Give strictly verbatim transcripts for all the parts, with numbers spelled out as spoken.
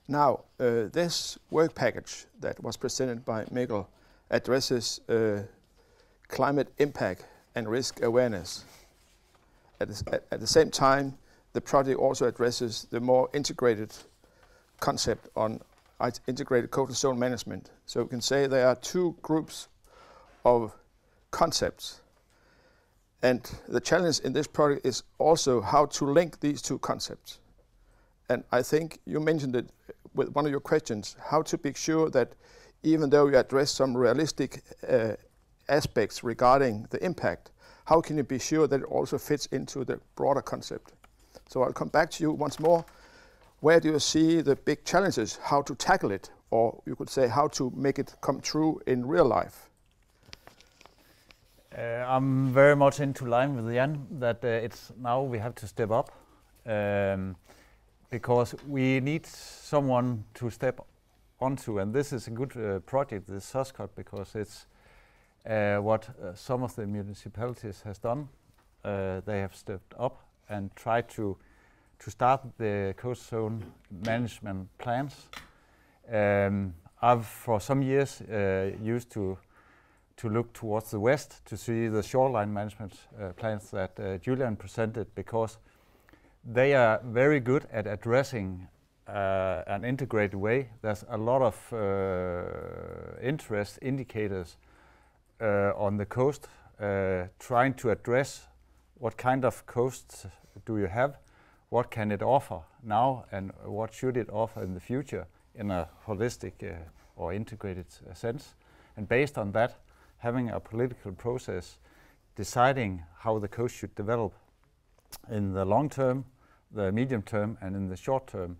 Now, uh, this work package that was presented by Mikkel addresses uh, climate impact and risk awareness. At the, at the same time, the project also addresses the more integrated concept on integrated coastal zone management. So we can say there are two groups of concepts. And the challenge in this project is also how to link these two concepts. And I think you mentioned it with one of your questions, how to be sure that even though you address some realistic uh, aspects regarding the impact, how can you be sure that it also fits into the broader concept? So I'll come back to you once more. Where do you see the big challenges, how to tackle it, or you could say how to make it come true in real life? Uh, I'm very much into line with Jan that uh, it's now we have to step up um, because we need someone to step onto, and this is a good uh, project, this SOSCOT, because it's uh, what uh, some of the municipalities has done. Uh, they have stepped up and tried to to start the coast zone management plans. Um, I've for some years uh, used to to look towards the west to see the shoreline management uh, plans that uh, Julian presented, because they are very good at addressing uh, an integrated way. There's a lot of uh, interest indicators uh, on the coast, uh, trying to address what kind of coasts do you have, what can it offer now, and what should it offer in the future in a holistic uh, or integrated uh, sense. And based on that, having a political process deciding how the coast should develop in the long term, the medium term, and in the short term.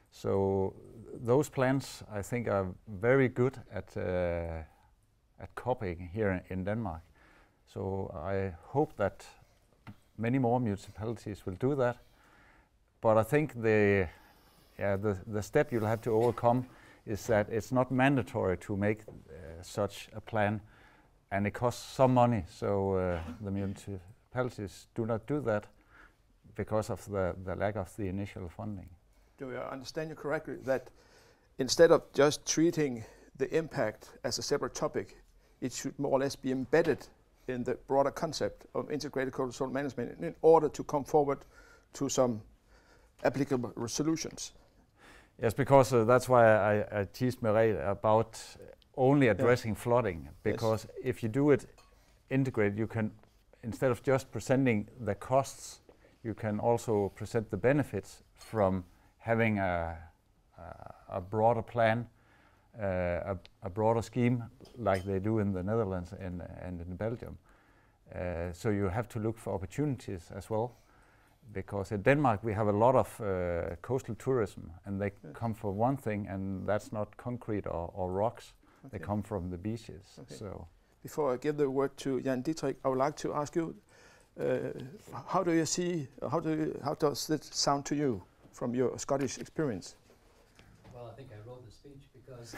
So those plans, I think, are very good at uh, at copying here in Denmark. So I hope that many more municipalities will do that. But I think the yeah, the, the step you'll have to overcome is that it's not mandatory to make uh, such a plan, and it costs some money. So uh, the municipalities do not do that because of the, the lack of the initial funding. Do I understand you correctly that instead of just treating the impact as a separate topic, it should more or less be embedded in the broader concept of integrated coastal zone management in order to come forward to some applicable solutions? Yes, because uh, that's why I, I teased Mireille about only addressing yeah. flooding, because yes. if you do it integrated, you can, instead of just presenting the costs, you can also present the benefits from having a, a, a broader plan, uh, a, a broader scheme like they do in the Netherlands and, and in Belgium. Uh, so you have to look for opportunities as well, because in Denmark we have a lot of uh, coastal tourism, and they yes. come for one thing, and that's not concrete or, or rocks. Okay. They come from the beaches. Okay. So before I give the word to Jan Dietrich, I would like to ask you, uh, how do you see, how do you, how does it sound to you from your Scottish experience? Well, I think I wrote the speech because,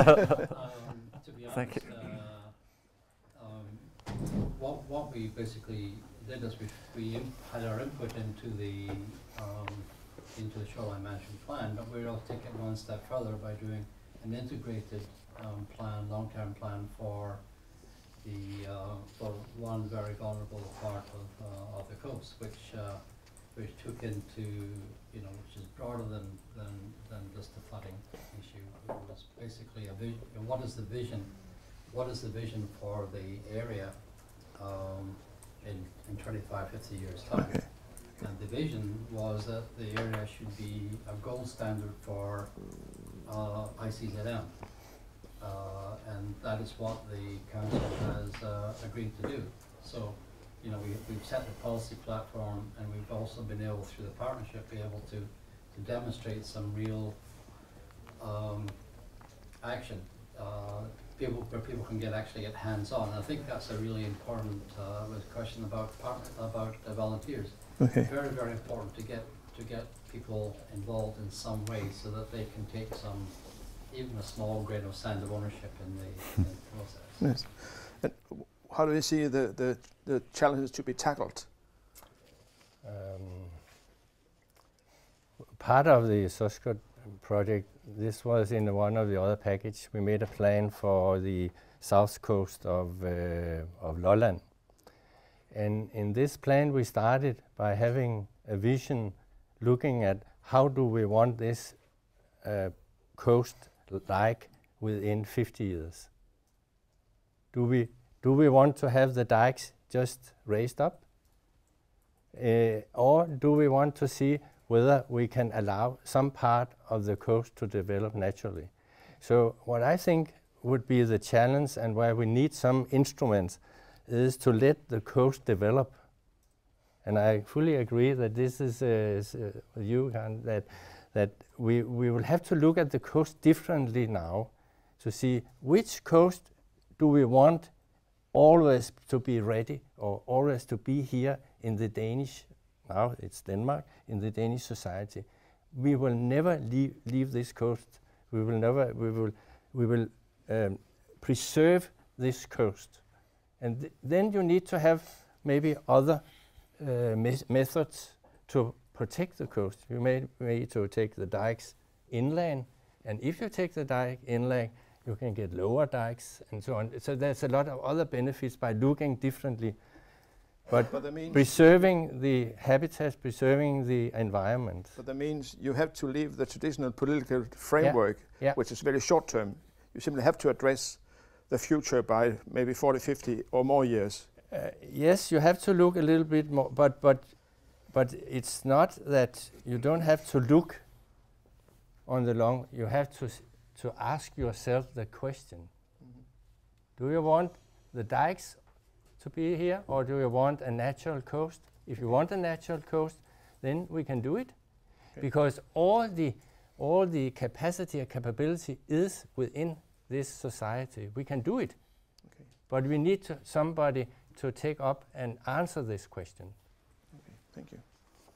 um, to be Thank honest, uh, um, what what we basically did is we we imp had our input into the um, into the shoreline management plan, but we will take it one step further by doing an integrated um, plan, long-term plan for the uh, for one very vulnerable part of uh, of the coast, which uh, which took into, you know, which is broader than than than just the flooding issue. It was basically a vision. What is the vision? What is the vision for the area um, in in twenty-five, fifty years time? Okay. And the vision was that the area should be a gold standard for uh, I C Z M. Uh, and that is what the council has uh, agreed to do. So, you know, we, we've set the policy platform, and we've also been able, through the partnership, be able to, to demonstrate some real um, action, uh, people, where people can get actually get hands-on. I think that's a really important uh, question about partner, about uh, volunteers. Okay. Very, very important to get to get people involved in some way so that they can take some, even a small grain of sand of ownership in the, in the process. Yes. And how do you see the, the, the challenges to be tackled? Um, part of the SOSCOT project this was in one of the other package. We made a plan for the south coast of, uh, of Lolland. And in this plan we started by having a vision looking at how do we want this uh, coast like within fifty years. Do we, do we want to have the dikes just raised up? Uh, or do we want to see whether we can allow some part of the coast to develop naturally? So what I think would be the challenge and where we need some instruments is to let the coast develop. And I fully agree that this is, uh, is uh, with you, Karen, that, that we, we will have to look at the coast differently now to see which coast do we want always to be ready or always to be here in the Danish, now it's Denmark, in the Danish society. We will never leave, leave this coast. We will never, we will, we will um, preserve this coast. And th then you need to have maybe other uh, me methods to protect the coast. You may need to take the dikes inland, and if you take the dike inland, you can get lower dikes and so on. So there's a lot of other benefits by looking differently. But, but that means preserving the habitats, preserving the environment. But that means you have to leave the traditional political framework, yeah. Yeah. which is very short term. You simply have to address the future by maybe forty, fifty or more years. Uh, yes, you have to look a little bit more, but, but, but it's not that you don't have to look on the long, you have to, to ask yourself the question. Mm-hmm. Do you want the dikes to be here, or do you want a natural coast? If you want a natural coast, then we can do it, okay. Because all the all the capacity and capability is within this society. We can do it, okay. But we need to somebody to take up and answer this question. Okay, thank you.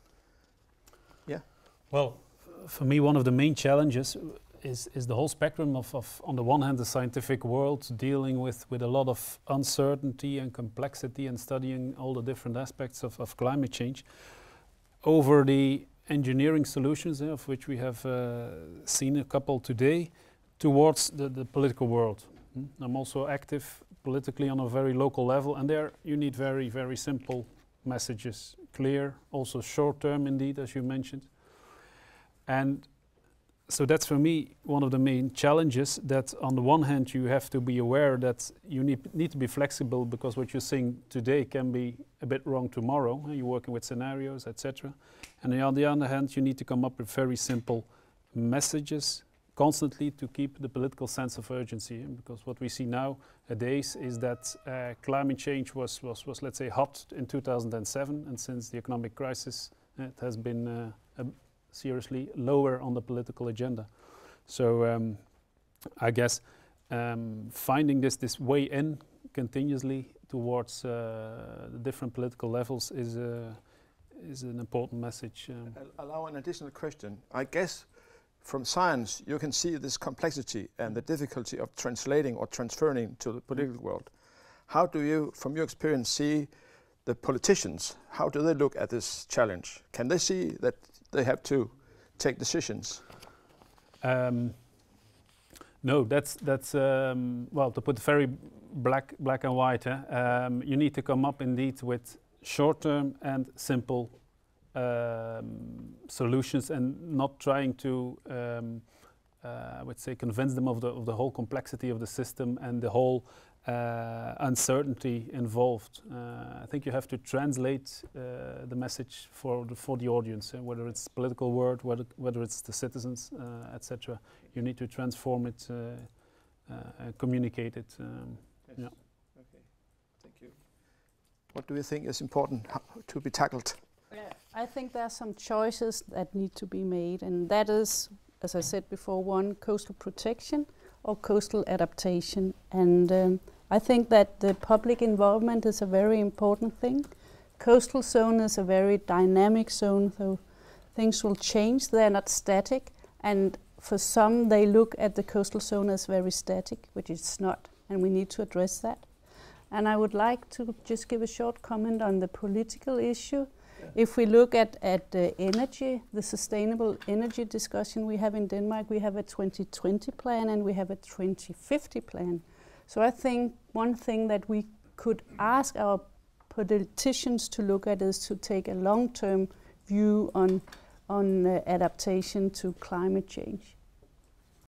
Yeah. Well, for me, one of the main challenges is, is the whole spectrum of, of, on the one hand, the scientific world dealing with, with a lot of uncertainty and complexity and studying all the different aspects of, of climate change, over the engineering solutions, eh, of which we have uh, seen a couple today, towards the, the political world. Mm? I'm also active politically on a very local level, and there you need very, very simple messages, clear, also short-term indeed, as you mentioned. And so that's for me one of the main challenges, that on the one hand you have to be aware that you need, need to be flexible, because what you're saying today can be a bit wrong tomorrow. You're working with scenarios, et cetera. And on the other hand, you need to come up with very simple messages constantly to keep the political sense of urgency. Because what we see nowadays is that uh, climate change was, was, was, let's say, hot in two thousand seven, and since the economic crisis, it has been uh, a seriously lower on the political agenda. So um, I guess um, finding this this way in continuously towards uh, the different political levels is uh, is an important message. Um. I'll allow an additional question. I guess from science you can see this complexity and the difficulty of translating or transferring to the political world. How do you, from your experience, see the politicians? How do they look at this challenge? Can they see that they have to take decisions? Um, no, that's that's um, well, to put very black black and white. Eh? Um, you need to come up indeed with short-term and simple um, solutions, and not trying to, um, uh, I would say, convince them of the of the whole complexity of the system and the whole Uh, uncertainty involved. Uh, I think you have to translate uh, the message for the, for the audience, uh, whether it's political word, whether, whether it's the citizens, uh, et cetera. You need to transform it uh, uh, and communicate it. Um, yes. Yeah. Okay. Thank you. What do you think is important to be tackled? Yeah, I think there are some choices that need to be made, and that is, as I said before, one, coastal protection or coastal adaptation. And um, I think that the public involvement is a very important thing. Coastal zone is a very dynamic zone, so things will change. They're not static. And for some, they look at the coastal zone as very static, which it's not. And we need to address that. And I would like to just give a short comment on the political issue. if we look at, at uh, energy, the sustainable energy discussion we have in Denmark, we have a twenty twenty plan and we have a twenty fifty plan. So I think one thing that we could ask our politicians to look at is to take a long-term view on, on uh, adaptation to climate change.